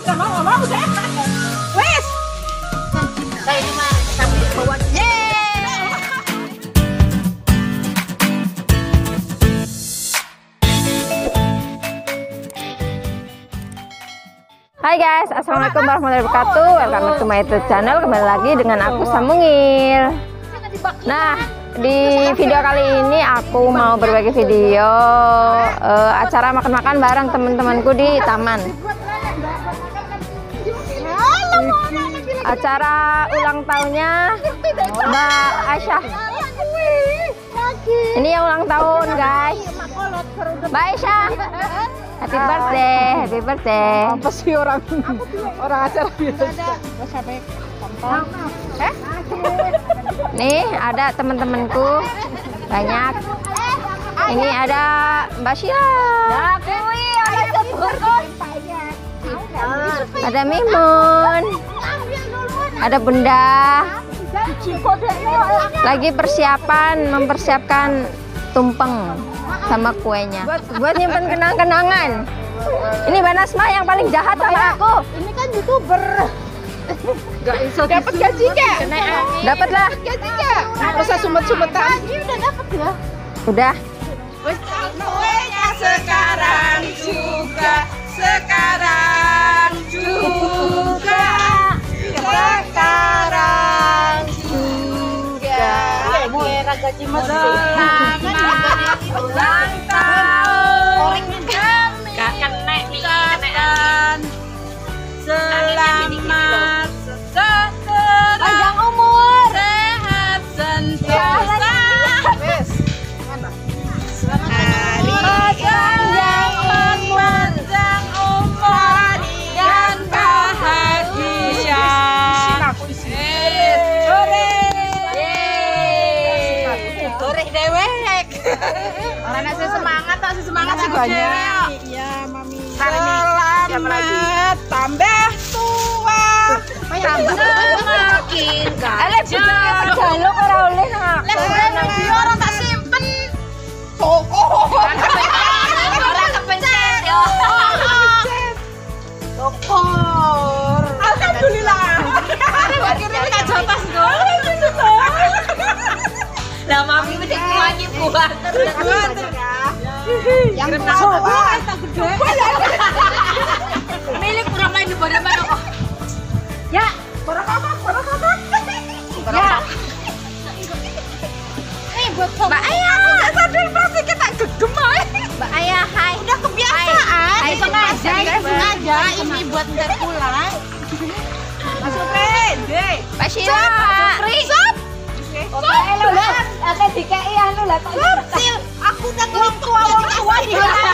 mau deh. Wes. Saya cuma sambil bawa. Hai guys, assalamualaikum warahmatullahi wabarakatuh. Welcome back to my YouTube channel. Kembali lagi dengan aku Samungil. Nah, di video kali ini aku mau berbagi video acara makan-makan bareng teman-temanku di taman. Acara ulang tahunnya Mbak Aisyah. Ini yang ulang tahun guys, Mbak Aisyah. Happy birthday, happy birthday. Apa sih orang acara biasa? Nih ada teman-temanku banyak. Ini ada Mbak Sheila. Ada Mimun. Ada Bunda. Lagi mempersiapkan tumpeng sama kuenya. Buat nyimpen kenang-kenangan. Ini Mbak Nasma yang paling jahat sama aku. Ini kan YouTuber. Dapat gaji nggak? Dapat lah. Gaji nggak? Nggak usah sumet-sumetan. Gaji udah dapat ya? Udah. Kuenya sekarang juga. Sekarang juga. Gaji selamat ulang tahun kakak dan selamat panjang umur sehat sentosa hari panjang umur dan bahagia. Karena saya semangat sih banyak. Iya, Mami. Selamat tambah tua. Tambah semakin gajah. Jaluk ora oleh nak. Orang tak simpen. Sokor. Orang kepencet yo. Sokor. Alhamdulillah. Akhirnya enggak jotos dong. Lah Mami mesti kuatnya buat terus yang soal tak gede milik kurang main di mana kok ya kurang apa ya buat Mbak Ayah nggak sadar pasti kita gegem Mbak Ayah hai udah kebiasaan sengaja ini buat ntar pulang masuk deh Mbak Sheila Pokoknya lu lah, ada DKI anu lah kok. Aku udah orang tua di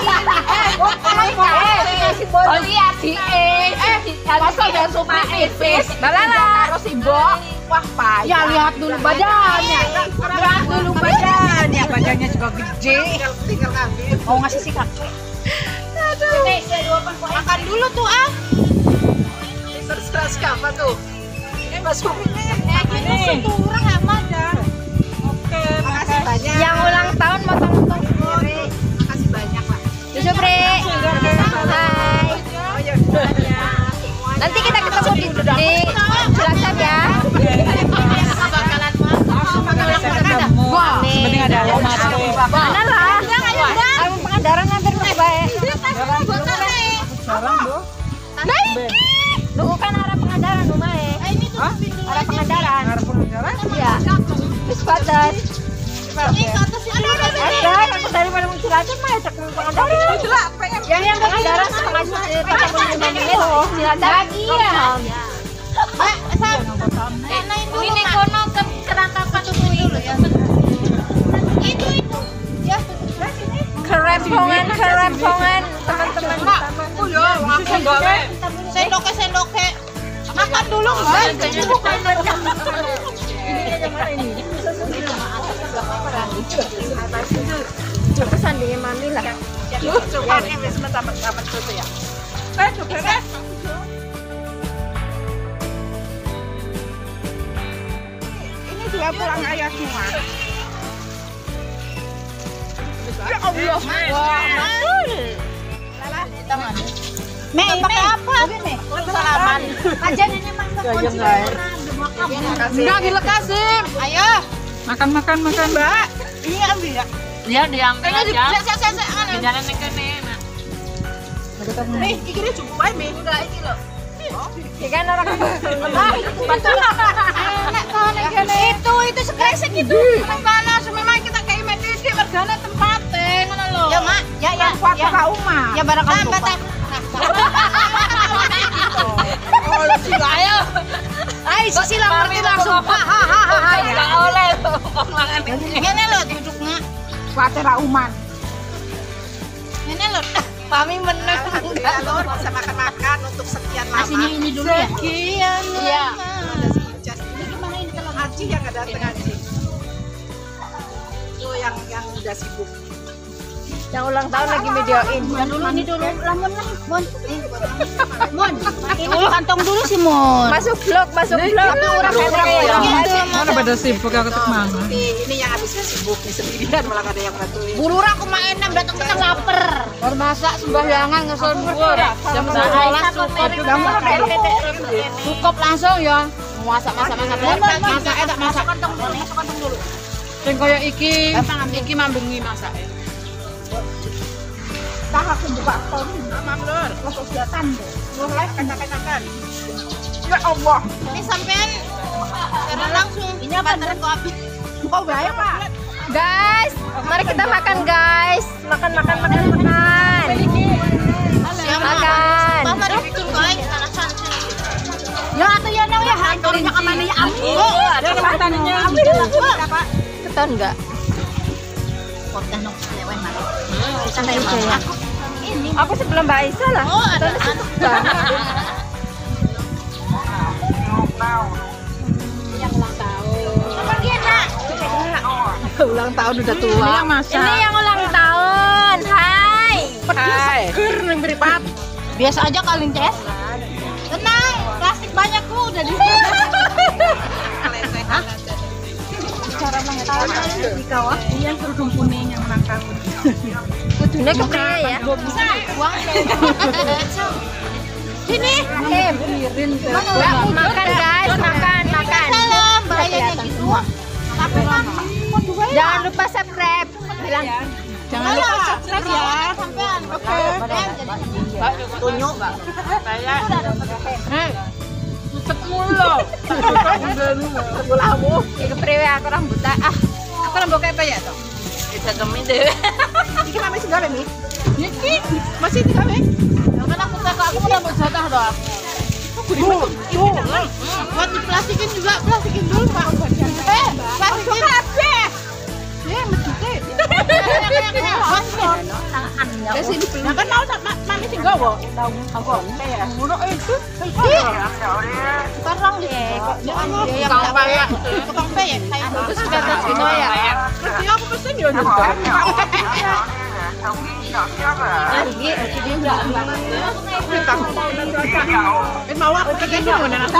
Oh iya di masa udah suka ipis. Balala. Terus Imbok. Wah, payah. Ya lihat dulu badannya. Badannya juga gede. Tinggal ngambil. Mau ngasih si kakek. Aduh. Makan dulu tuh ah. Terus apa tuh? Ini masuk ini. Kurang sama dah. Oke, makasih banyak. Yang ulang tahun motong-motong sendiri. Makasih banyak lah. Supri. Hai. Oh ya. Nanti kita ketemu di Cilacap ya. Wah, sebenarnya ada Mas. Mana lah? Kamu Pangandaran hampir baik. Jarang, Bu. Naiki. Lu kan arah Pangandaran lumayan. Arah Pangandaran. Iya. Wis batas. Ada aku daripada mau Cilacap mah cek Pangandaran. Yang Pangandaran setengah menit Cilacap. Iya. Mbak, ini kono kerangkapan dulu ya. Itu. Ya, sini. Kerempongan teman-teman. Oh ya, aku gawe. Sendoke. Makan dulu, Mbak. Pesan dengan Mami lah. Coba nih wis tamat tuh ya. Coba deh. Ini juga pulang ayah semua. Ya Allah. Wah. Lalah, kita mana? pakai apa? Salaman. Aja ini mah kunci. Enggak dilekasin. Ayo. Makan, Mbak. Ini ambil ya. Dia diambil aja. Saya. Jalan ke kene. Iki cukup bae, Mi. Enggak iki lho. Ikan orang Itu sekresek itu. Panas memang kita kayak medisi mergane tempate ngono lho. Ya, Mak. Ya. Ka Uma. Ya barangkali Mbak. Oh, sila ayo. Ai, sila ngerti langsung. Ha. Enggak oleh omongan ini. Ngene lho duduknya. Kuate ra uman. Ngene lho. Pami menang. Alur bisa makan-makan untuk sekian lama. Aslinya ini dulu ya. Sekian Iya. lama. Ini gimana ini kalau Aci yang nggak datang Aci? Itu yang udah sibuk. yang ulang tahun lagi videoin. Ini dulu. Lamun lah, Mon. Mon, ini kantong dulu sih, Mon. Masuk vlog. Tapi orang Mana pada sibuk aku tuh mama. Ini yang habisnya sibuk nih sendirian malah ada yang bantuin. Burura aku main datang kita lapar. Baru masak sembahyangan ngesel bubur. Jam 12 Cukup langsung ya. Masak. Masak kantong dulu. Sing koyo iki mambungi masake. Tah aku buka ton, Mam Lur. Foto kegiatan deh. Mulai kacak-kacakan. Ya Allah. Ini sampean secara langsung. Ini apa kopi? Oh, bahaya, Pak. Guys, mari kita makan guys. Makan. Makan. Mama bikin guys, ya atau ya nang ya hantunya ke mana ya amin. Ada kesempatannya. Keton enggak? Kota nong lewat mana? Santai aku. Ini Aku sebelum Mbak Aisyah lah. oh ada yang ulang tahun. Apa dia nak? Ulang tahun udah tua. Ini yang masak. Ini yang ulang tahun. Hai. Ker nang beripat. Biasa aja kalian Ces. Tenang, plastik banyak kok udah di sini. Cara mengetahui di kawah dia kerudung kuning yang ulang tahun. Kudune kepriye ya? Bisa uang. Sini. Mbak, makan guys, makan. Salam, bahayanya gitu. Tapi Jangan lupa subscribe. Bilang jangan lupa subscribe ya. Sampean. Oke. Tunjuk Mbak. Sebulamu. Iki kepriye aku rambut Aku rambut kayak apa ya toh? Bisa demi deh. Iki mami sing gawe nih. Iki masih digawe. Kan aku rambut jatah doang. Buat diplastikin juga, plastikin dulu Pak. Plastikin kabeh. Kan mau mami sing gawe. Sekarang deh. Tukang payah. Tukang payah. Terus sudah terus gitu ya. Terus dia aku pesen ya juga. Mau aku pakai ini mau nana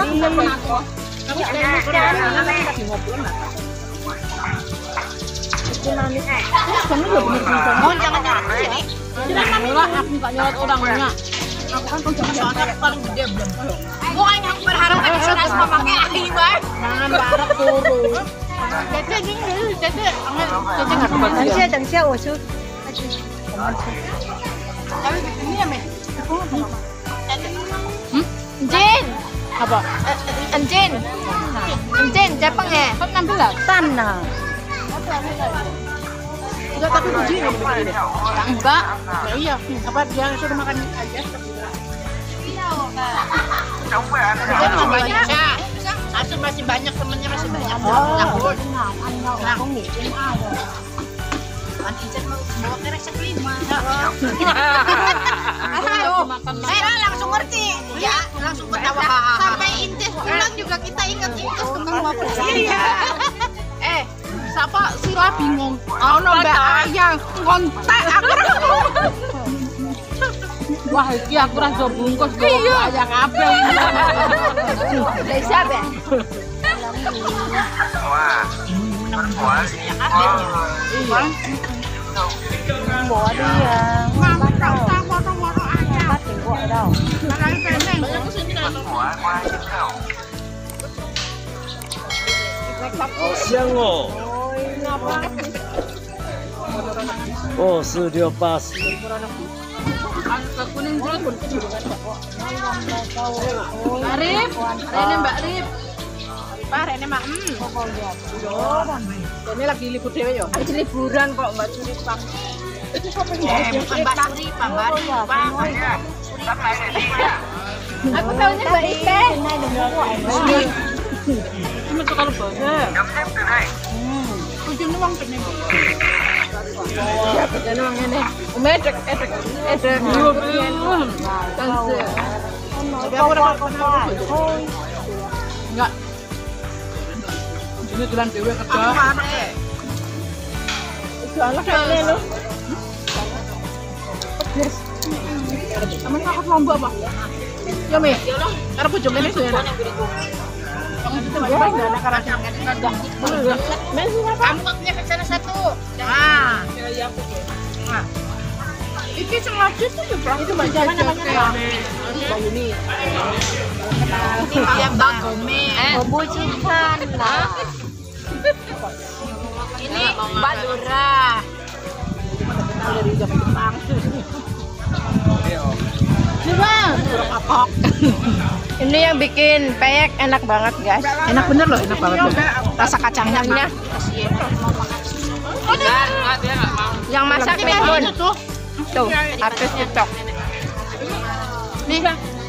Mohon jangan nyerang sini. Enggak, aku enggak nyolot orangnya. Aku kan soalnya aku paling gede belum. Gua yang berharap ada surat memakai akhir. Jangan barek turun. Dede dulu, dede. Tapi ini ya, Me. Jin. Apa? Jin, Jepang ya? Kan 16. Tanah. Enggak tapi uji Enggak. ya iya apa dia suruh makan aja Dia nggak banyak. Masih banyak temennya masih banyak. Aku Ijen mau bawa keresek 5. Langsung ngerti. Ya, langsung ketawa. Sampai Inces pulang juga kita ingat Inces tentang wapres. iya siapa sila bingung ono mbak ayang kontak aku Wah, iki aku ra iso bungkus kok ayang kabeh ini. Dari siapa? mau tak foto-foto ayang 好香哦！哦，4680。 Mbak Rip, ini Mbak Rip. Rene mak. Ini lagi libur dewe yo. Lagi liburan kok Mbak Rip. Aku tahunya Mbak Ike. Ini tuh kalau bahasa. Ujungnya uang bener. Ya, bener uang ini. Edek. Tanse. Enggak. Ini jalan dewe kerja. Soalnya kayaknya lu. Kamu takut lomba apa? Ya Mi. Karena bojong ini sudah. Kamu waktunya ke sana satu. Nah. Iki sengaja tuh itu macam namanya. Ini. Ini Mbak Gome. Bobo Cihan. Ini Mbak Dora. Dari Jepang. Coba. Kapok. Ini yang bikin peyek enak banget guys. Enak bener loh, enak banget. Rasa kacangnya. Yang masak Mimun. Tuh, artis TikTok. Nih.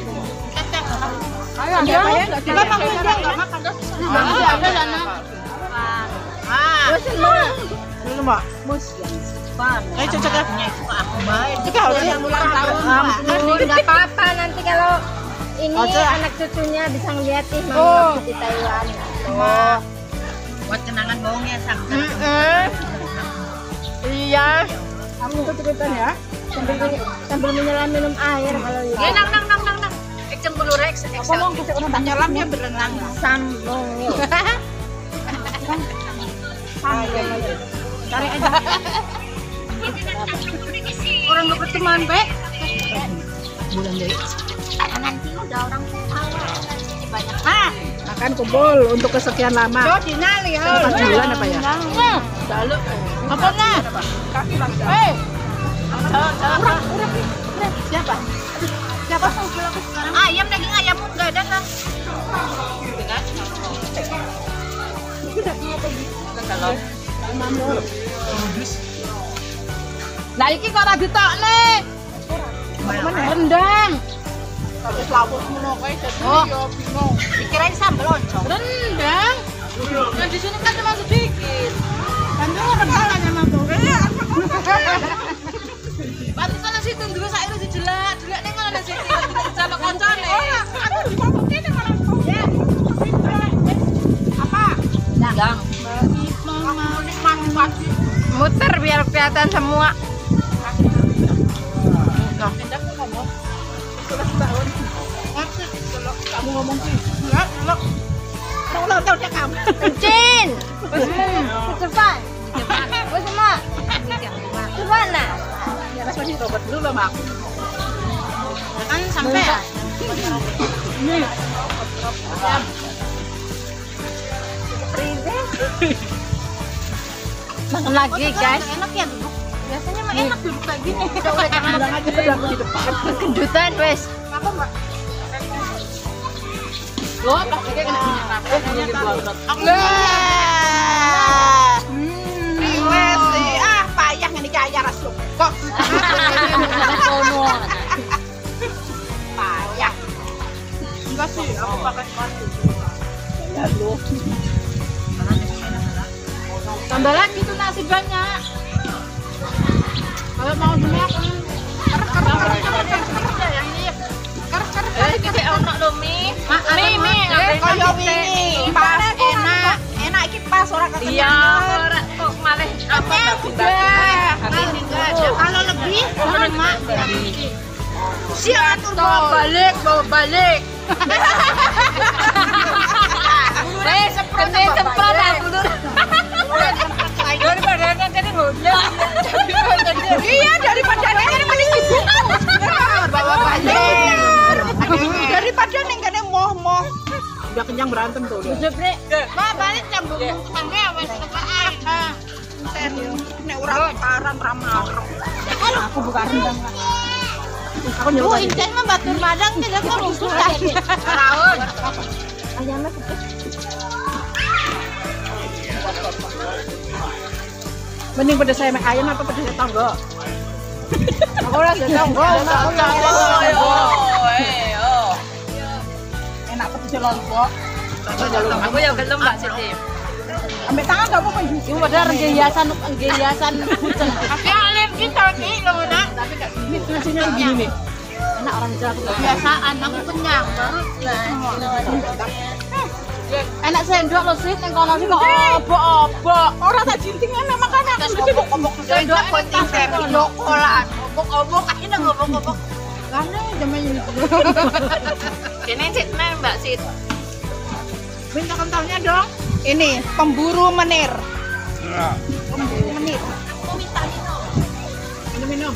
Ayo, kita makan enggak makan. Masih ada sana. Dulu, Mbak. Ayo cocok ya. Kita harus yang ulang tahun. Nggak apa-apa nanti kalau ini anak cucunya bisa ngeliatin mami di Taiwan. Oh. Buat kenangan bohongnya sama. Iya. Kamu tuh cepetan ya. Sambil menyelam minum air kalau itu. Ya nang. Ekcem bulu Rex. Ngomong bisa orang nyelam ya berenang. Sambung. Cari aja. Orang nggak berteman, Be. Bulan deh. Nanti udah orang tua. Banyak. Makan kumpul untuk kesekian lama. Yo, Dina lihat. 4 bulan apa ya? Dalu. Apa nah? Siapa? Siapa sekarang? Ayam daging ayam enggak ada kan? Nah iki kok ora ditokne. Rendang. Kalau selawut ngono kae dadi yo bingung. Dikirain sambal oncom. Rendang. Yang di sini kan cuma sedikit. Kan rendang aja mantu. Pantesan nasi itu dulu saya itu dijelak ning ngono nasi itu sama koncone. Aku di kampung ini malah ya. Apa? Rendang. Muter biar kelihatan semua. Kamu ngomong sih. Enggak, lo tahu dia kamu. Cin. Cepat. Wes semua. Cepat nah. Ya pas masih robot dulu loh, Mak. Kan sampai ya? Ini. Makan lagi guys. Enak ya duduk. Biasanya mah enak duduk kayak gini. Coba jangan bilang aja aku di depan. Kedutan wes. Apa, Mbak? Loh, plastiknya kena minyak Riwes sih. Payah ini kaya rasul. Kok. Payah. Enggak sih, aku pakai sepatu. Tambah lagi tuh nasi banyak. Kalau mau dimakan Kayak ini pas enak iki pas ora kekenyangan. Iya, ora kok malah apa Kalau lebih, Mak. Siap balik. Wes seperti semprot aku dulu. Daripada nanti Iya, daripada ini mending dibuka. Bawa balik. Udah kenyang berantem tuh. Ma balik cambung mangga wis tekan. Nek ora paran ramah. Aku buka rendang. Aku nyoba. Oh, Inten mah batur madang tidak kok susah. Raun. Ayamnya Mending pedes ayam apa pedes tonggo? Aku ora tonggo. Enak pedes lombok. Aku yang gelem Mbak Siti. Ambil tangan gak apa-apa. itu padahal hiasan kucing. Tapi alergi tadi loh, Nak. Tapi enggak Ini nasinya begini nih. enak orang Jawa kebiasaan, aku kenyang baru. Enak sendok lo sih, neng kono sih kok obok-obok. Orang tak jinting enak makanya aku obok-obok. Sendok penting sendok kolan. Obok-obok akhirnya ngobok-obok. Karena zaman ini. Ini Sit Mbak Sit. Minta kentalnya dong. Ini pemburu menir. Pemburu menir. Minum.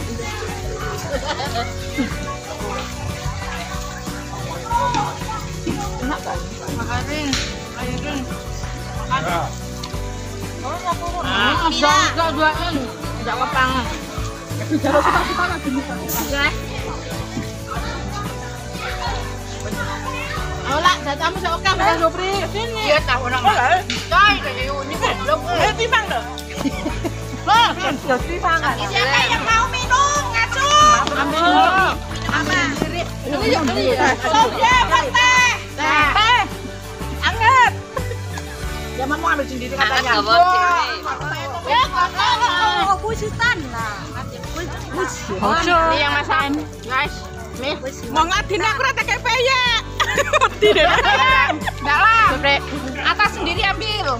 Enak kan? Makasih. Ayo. Enggak duaan. Enggak kepangan. Bicara suka-suka lagi nih. Olah, datamu sok oke Mbak Supri. Sini. Iya tahu nang. Coy, kayak ini belum. Timbang loh. Timbangan. Siapa yang mau minum? Ngacung. Ambil. Soja, teh. Teh. Anget. Zaman mau ambil sendiri katanya. Ya, kok busitan lah. Ini yang masakan. Guys. Nih. Mau ngadin aku rata kayak peyek. Tidak. Enggak lah. Atas sendiri ambil.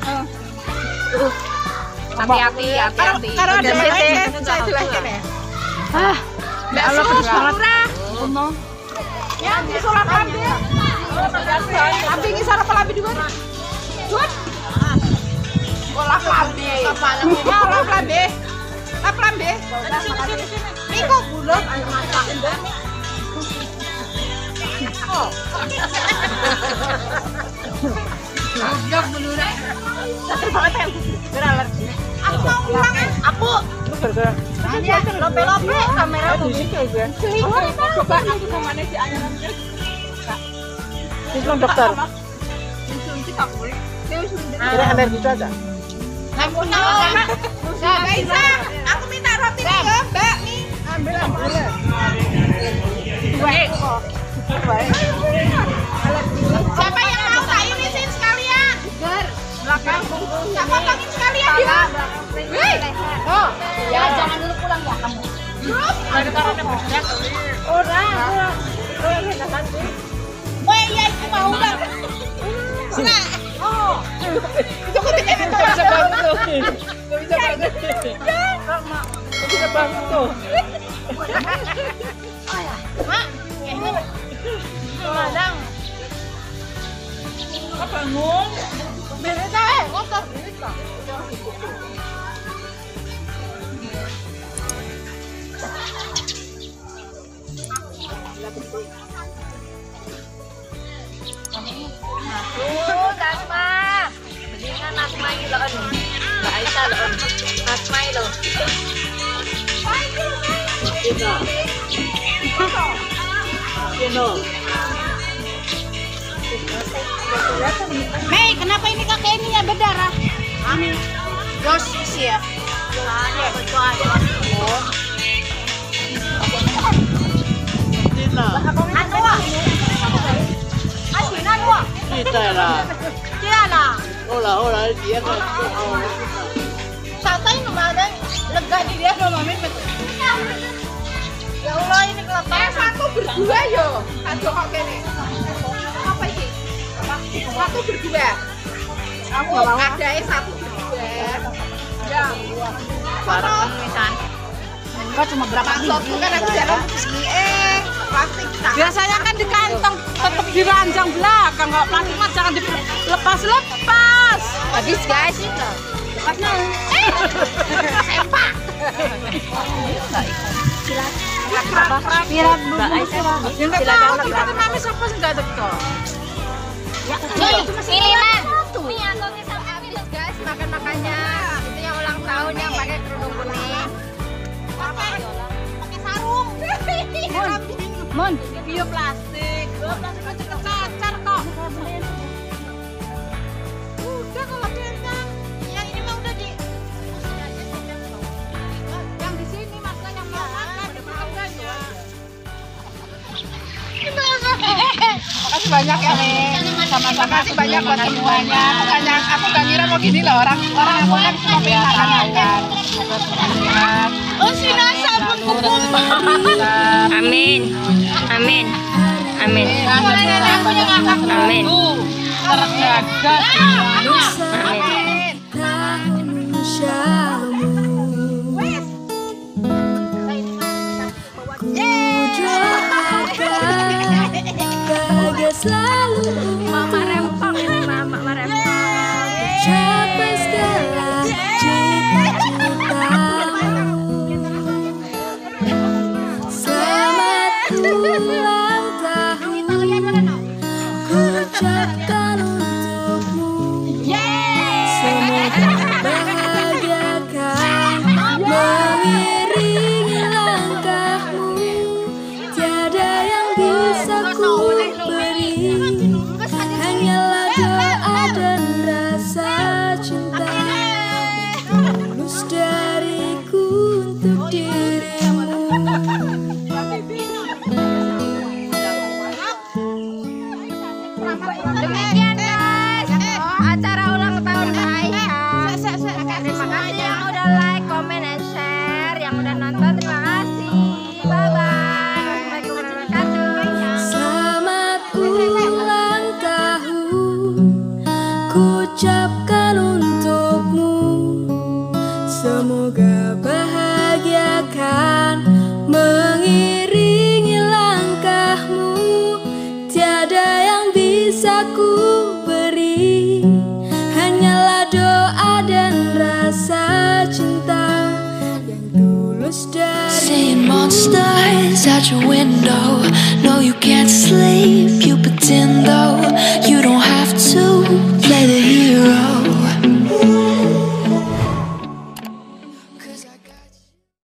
Hati-hati. Karena ada saya jelaskan ya. Enggak murah. Ya, di sholat lambe. Lambe ini sarap lambe juga. Dut. Olah lambe. Olah lambe. Lap lambe. Sini. Iku bulut masak. Oh. Jok dulu deh. Aku mau pulang. Aku. Ini lope-lope kamera Di situ ya. Coba aku kemana si Anyaran. Ini dokter. Ini alergi cuaca. Aku tahu. Nggak bisa. Aku minta roti nih ya, Mbak nih. Ambil. Siapa yang mau tak irisin sekalian? Belakang. Tak potongin sekalian ya. Wih. Oh, ya jangan dulu pulang ya kamu. Orang. Wah, iya itu mau dah. Nah. Oh. Itu ketika itu bisa bantu. Bisa bantu. Mak. Madang. Apa ngomong? Beres aja, ngotot. Nasma. Mendingan Nasma ini loh. Mbak Aisyah loh. Nasma ini loh. Mei, kenapa ini kakek ini ya berdarah? Dosis ya. Kita lah. Olah dia kan. Santai kemarin lega nih dia sama Mami betul. Ya Allah ini kelaparan. Satu berdua yo. Satu kok kene. Apa ini? Satu berdua. Aku ada satu berdua. Ya. Foto. Enggak cuma berapa Maksudku kan aku jalan sini plastik. biasanya kan di kantong tetap di ranjang belakang, nggak plastik mas jangan dilepas. Habis guys. Lepasnya. Sempak. Pirat Mbak Aisyah. Yang nggak tahu kita kan Mami siapa sih nggak ada kok. Milinan. Nih aku bisa habis guys makan-makannya. Itu yang ulang tahun yang pakai kerudung kuning. Pakai sarung. Mon. Bioplastik. Bioplastik aja kecacar kok. Udah kalau kencang. Yang ini mah udah di yang di sini maksudnya yang mau makan udah ya. Makasih banyak ya, Nek. Sama-sama kasih banyak buat semuanya. Bukannya aku gak ngira mau gini loh orang aku kan cuma pengen makan. Oh, si Nasa pun kumpul. Amin. Amin. Amin. Amin. Terjaga. Amin. Selalu Mama rempong ini mama rempong. capai segala cita-cita. Selamat ulang tahun, ku ucapkan untukmu. Semoga bahagiakan mengiringi langkahmu. Tiada yang bisa ku beri, hanyalah doa dan rasa cinta tulus dariku untuk dirimu. Demikian guys acara ulang tahun Aisyah. Terima kasih yang udah like, comment, and share. Yang udah nonton terima kasih. Bye bye. Wassalamualaikum warahmatullahi wabarakatuh. Selamat ulang tahun, ku ucapkan untukmu. Semoga bahagiakan mengiringi langkahmu. Tiada yang bisa ku beri, hanyalah doa dan rasa cinta yang tulus dari Seeing monsters out your window,